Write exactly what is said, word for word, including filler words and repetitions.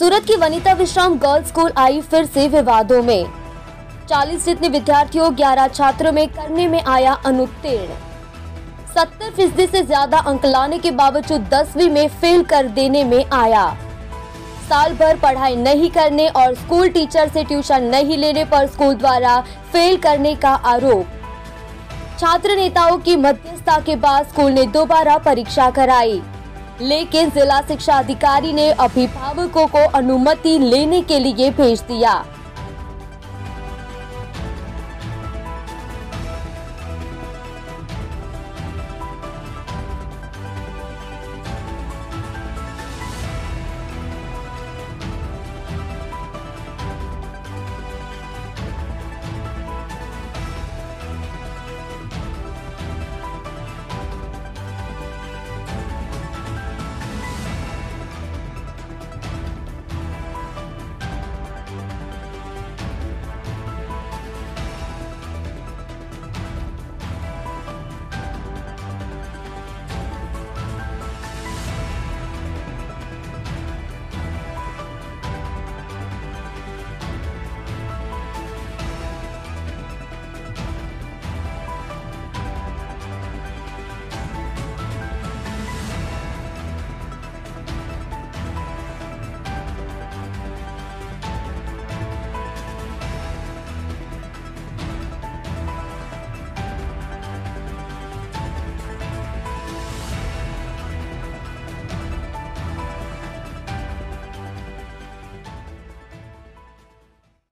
सूरत की वनिता विश्राम girls school आई फिर से विवादों में। चालीस जितने विद्यार्थियों ग्यारह छात्रों में करने में आया अनुत्तीर्ण। सत्तर फीसदी से ज्यादा अंक लाने के बावजूद दसवीं में फेल कर देने में आया। साल भर पढ़ाई नहीं करने और स्कूल टीचर से ट्यूशन नहीं लेने पर स्कूल द्वारा फेल करने का आरोप। छात्र नेताओं की मध्यस्थता के बाद स्कूल ने दोबारा परीक्षा कराई, लेकिन जिला शिक्षा अधिकारी ने अभिभावकों को अनुमति लेने के लिए भेज दिया।